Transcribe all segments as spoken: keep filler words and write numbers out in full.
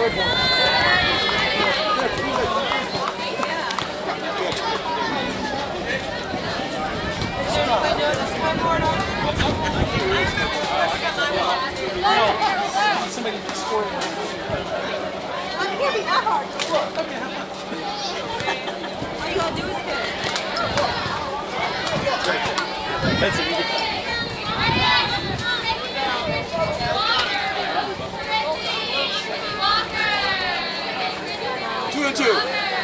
Somebody scored it. It can't be that hard. All you gotta do is hit it. That's an easy play. Two and two.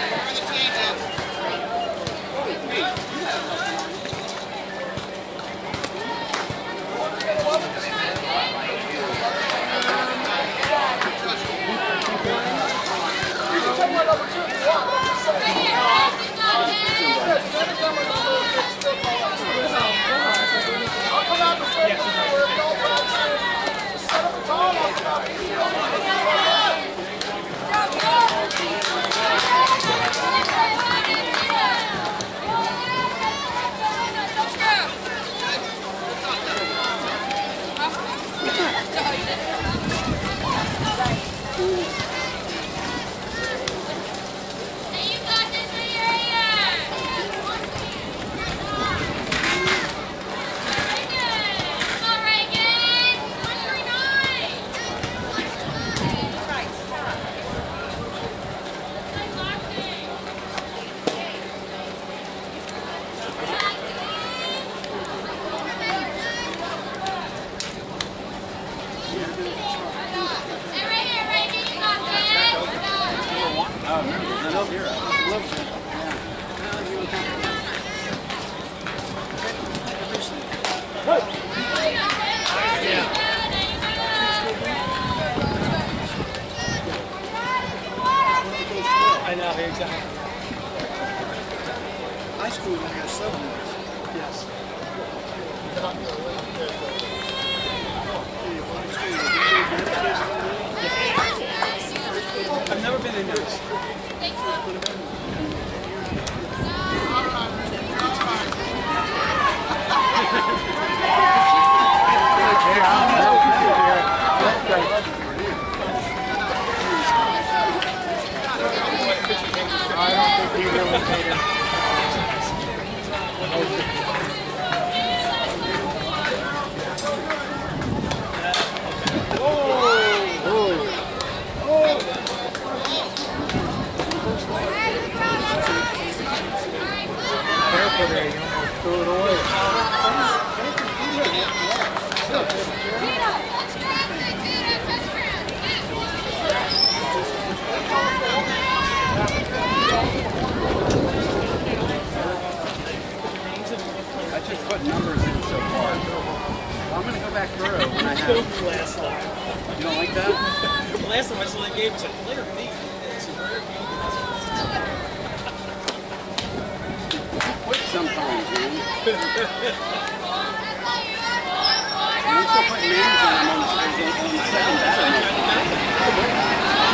I know, exactly. High school, we had seven years. Yes. I've never been in yours. I don't think he really made it. Careful there, you almost threw it away. I just put numbers in so far. I'm going to go back through when I have. Last time. You don't like that? The last time I saw the game was a player B. It's a rare game. Quit sometimes, man. You still put names on them on the, on the second batter.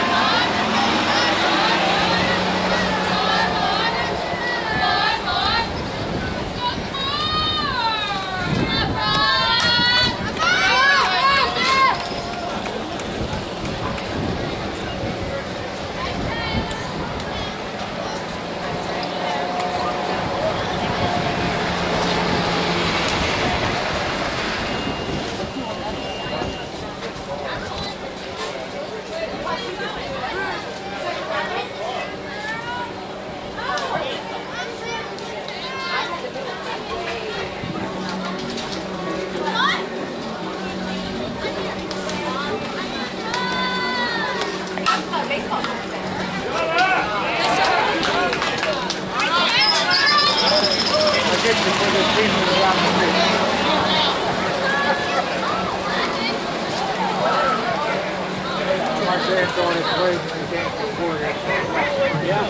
On his way to the game before that. Yeah.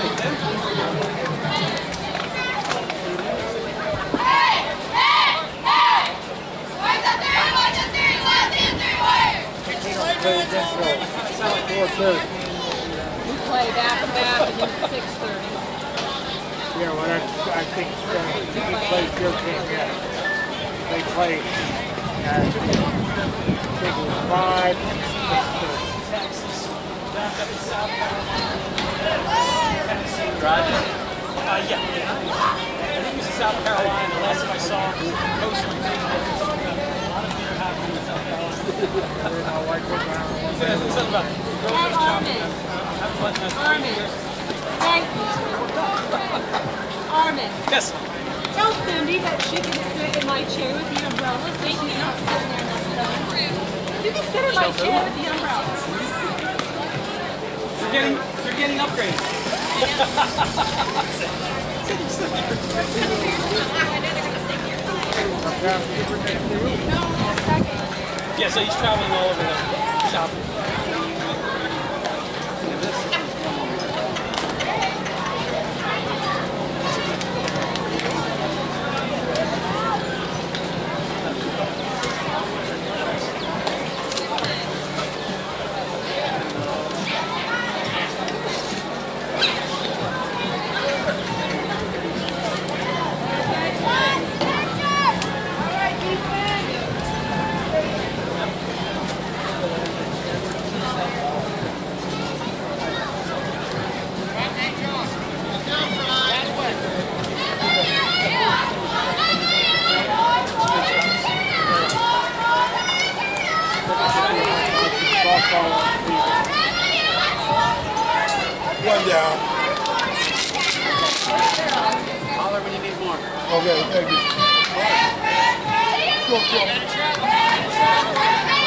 Hey! Hey! Hey! Where's the third one? The third one! The third one! We play back to back and then six thirty. Yeah, well, that's, I think uh, he plays your game, yeah. They play, uh, I think it was five, six thirty. back up in South Carolina. Driving? Uh, yeah. I think he was in South Carolina. The last time I saw him, he was posting Facebook or something about a lot of deer happening in South Carolina. He said something about grocery shopping. I haven't let that three years. Hey, Armin, Yes. tell Cindy that she can sit in my chair with the umbrella so she's not sitting there next to me. You can sit in my chair with the umbrella. You're getting, you're getting upgraded. Yeah, so he's traveling all over the shop. One down. Holler when you need more. Okay, thank you. Go, go.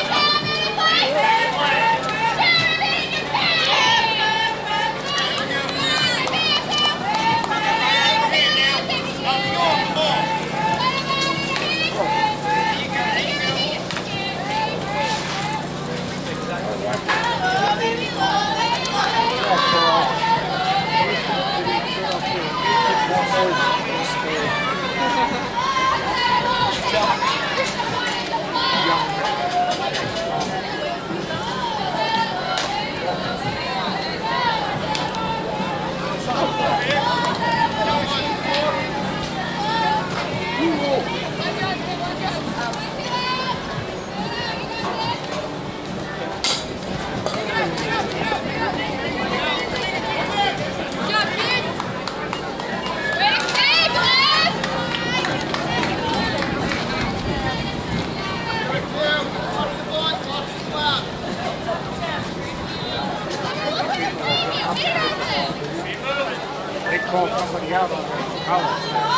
They call somebody out on their collar.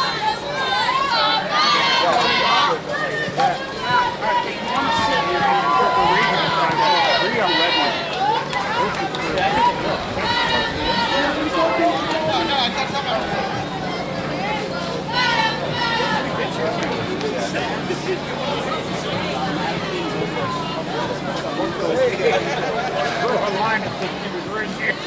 Line is that she was right here.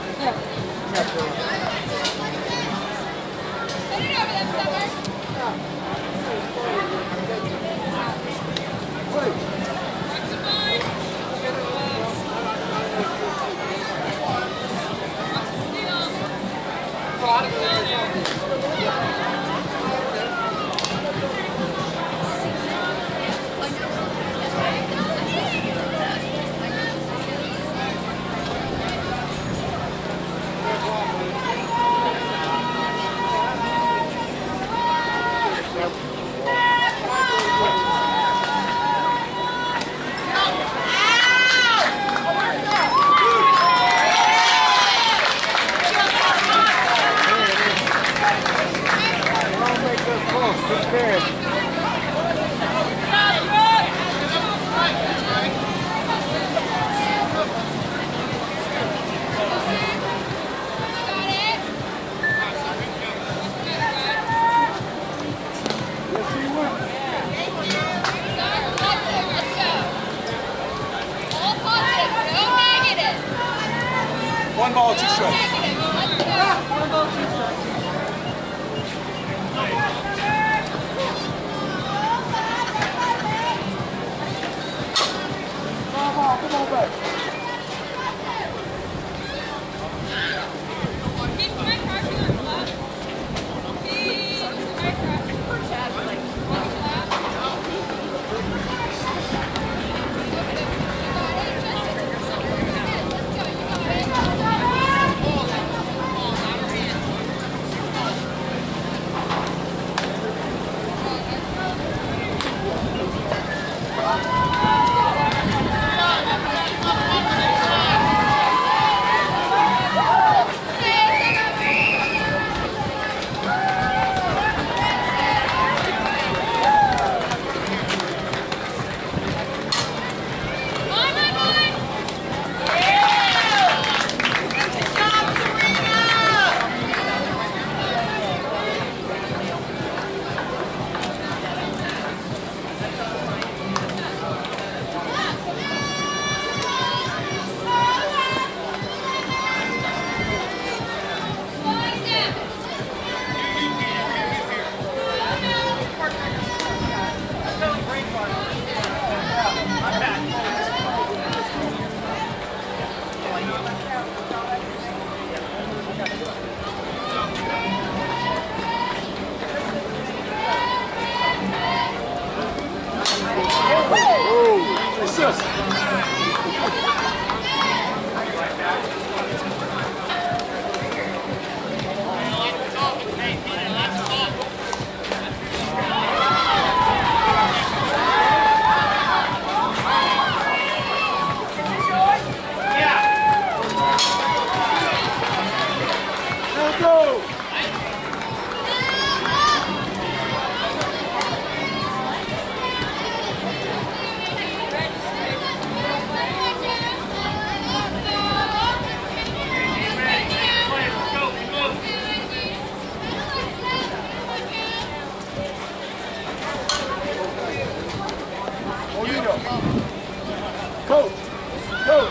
One ball, two strikes. One ball, two strikes. Come on, come on back. Ussas. Let's go. Coach, coach.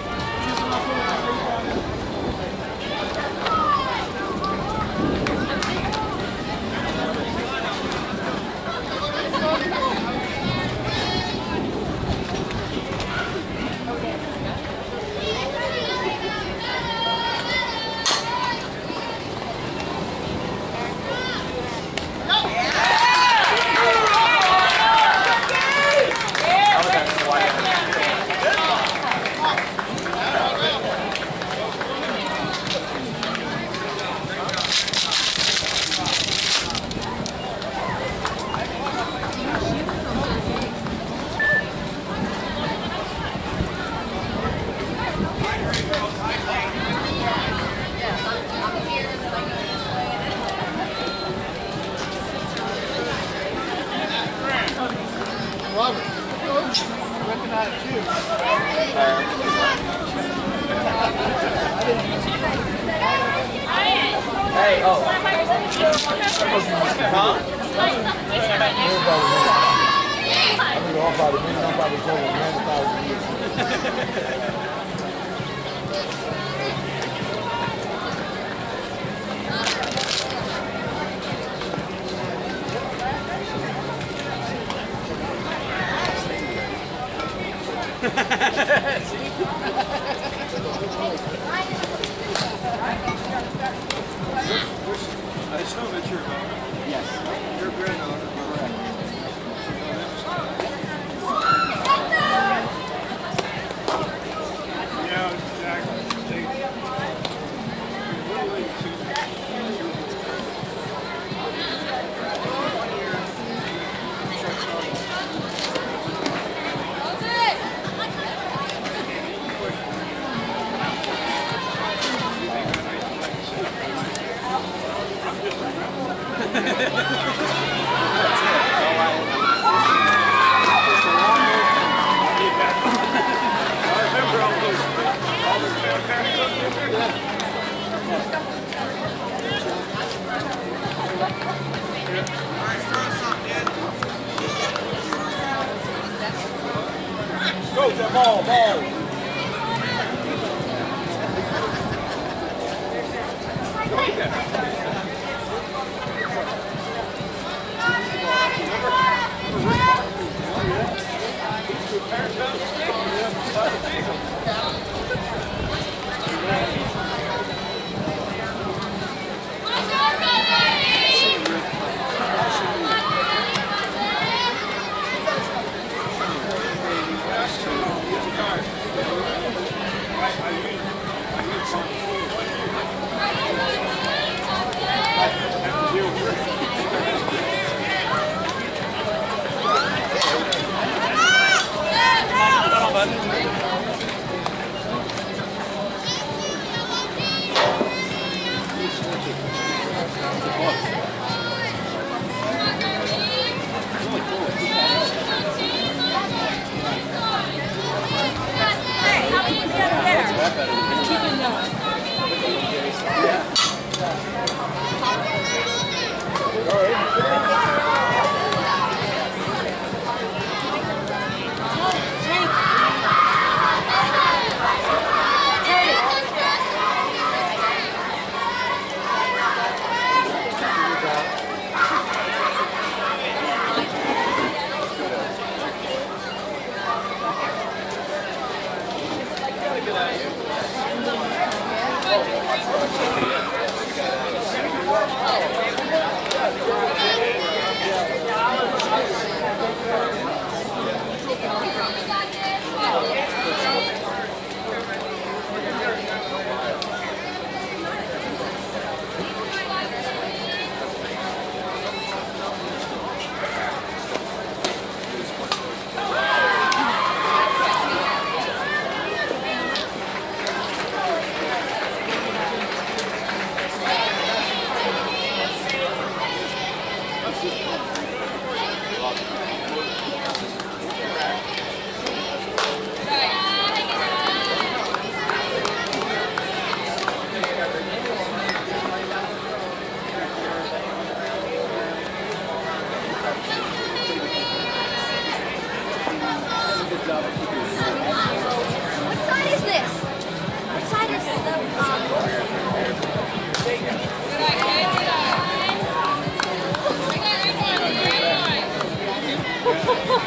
Robert, working on it too. Hey, oh. Huh? I mean, all about it. I'm about to go with nine thousand years. I just know that you're yes. Your granddaughter, correct. Yeah, exactly. They, literally two. Go, that ball, ball.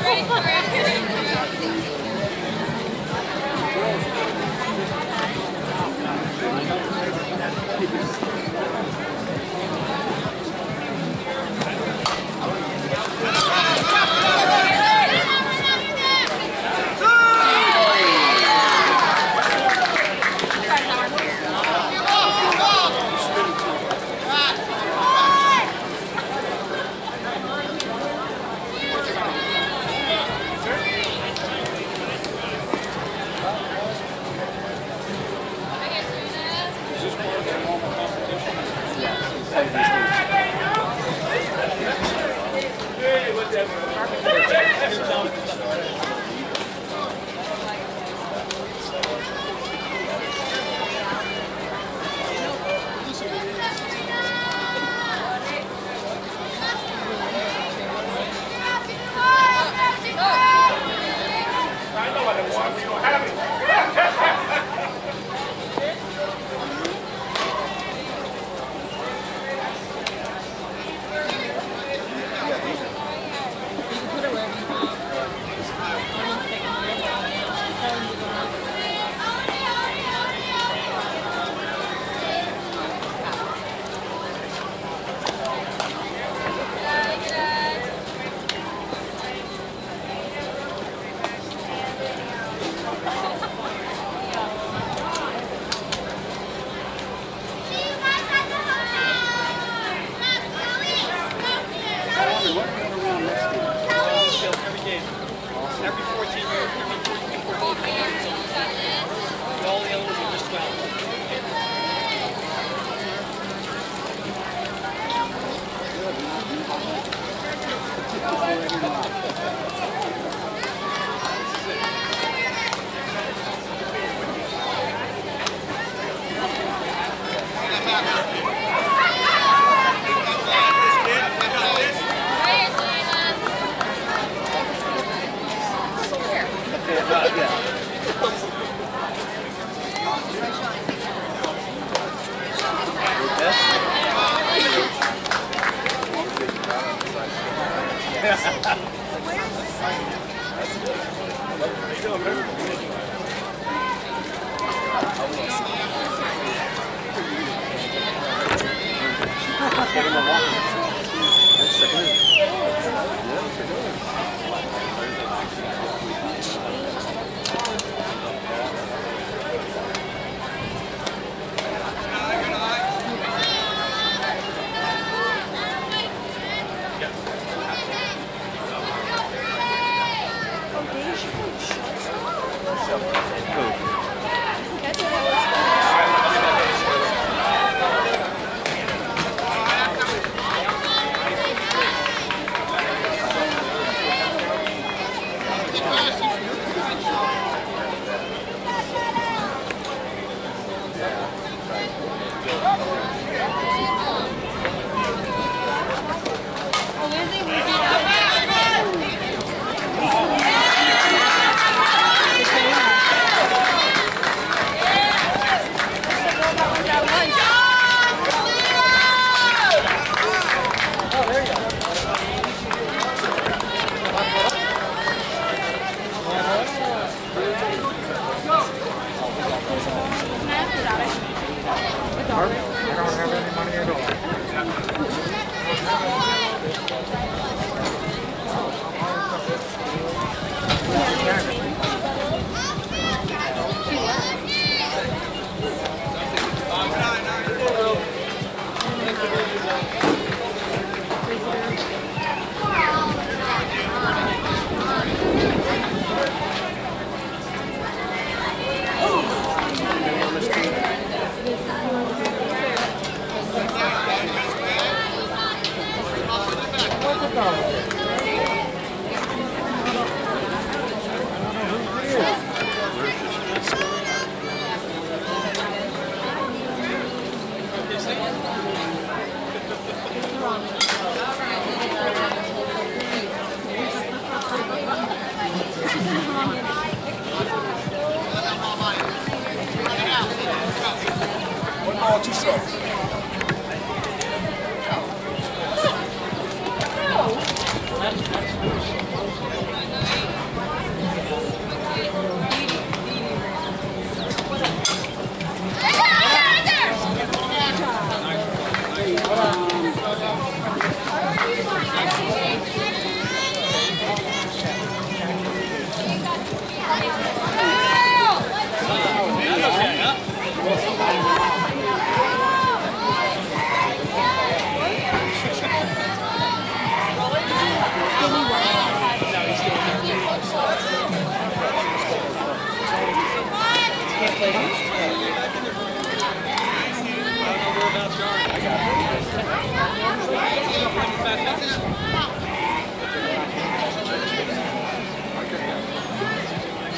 Oh,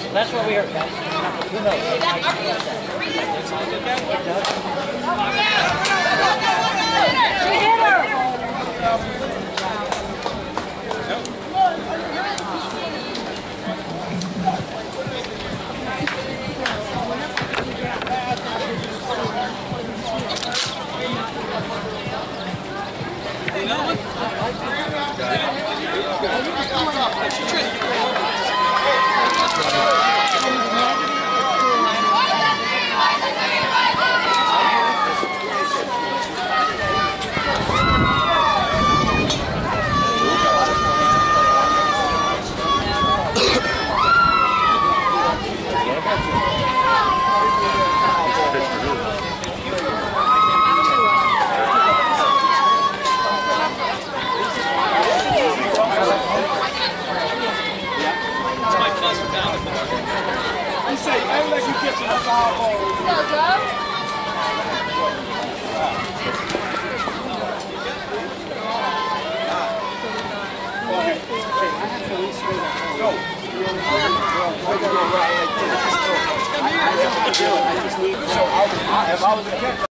That's what we heard, guys. Who knows? It might be like that. It does. If I was a catcher.